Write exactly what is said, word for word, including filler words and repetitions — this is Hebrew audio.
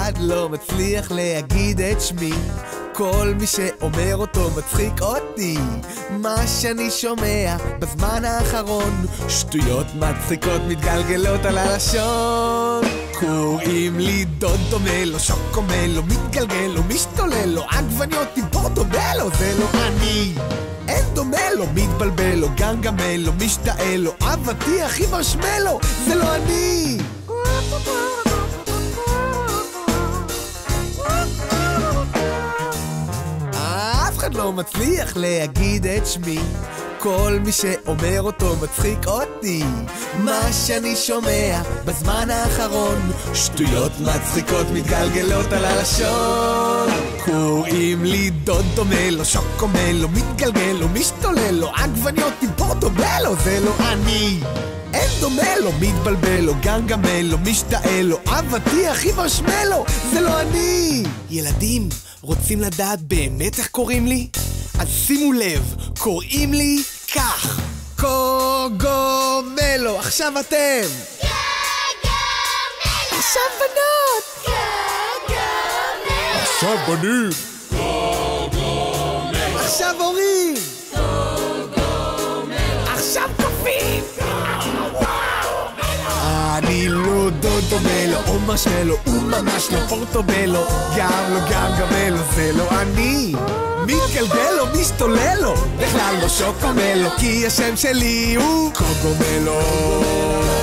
אחד לא מצליח להגיד את שמי, כל מי שאומר אותו מצחיק אותי. מה שאני שומע בזמן האחרון, שטויות מצחיקות מתגלגלות על הלשון. קוראים לי דודומלו, שוקומלו, מתגלגל לו, משתולל לו, עגבניות עם פורטובלו, זה לא אני. אין דומה לו, מתבלבל לו, גנגמל לו, משתעל לו, אבטיח עם מרשמלו, זה לא אני. אף אחד לא מצליח להגיד את שמי, כל מי שאומר אותו מצחיק אותי. מה שאני שומע בזמן האחרון, שטויות מצחיקות מתגלגלות על הלשון. קוראים לי דודומלו, שוקומלו, מתגלגל לו, משתולל לו, עגבניות עם פורטובלו, זה לא אני. אין דומה לו, מתבלבל לו, גנגמל לו, משתעל לו, אבטיח עם מרשמלו, זה לא אני. ילדים, רוצים לדעת באמת איך קוראים לי? אז שימו לב, קוראים לי כך, קוגומלו. עכשיו אתם. קוגומלו. עכשיו בנות. קוגומלו. עכשיו בנים. קוגומלו. עכשיו הורים. קוגומלו. עכשיו קופים. אני לא דודומלו, או מרשמלו, הוא ממש לא פורטובלו, גם לא גנגמלו, זה לא אני. מתגלגל לו, משתולל לו, בכלל לא שוקומלו, כי השם שלי הוא קוגומלו.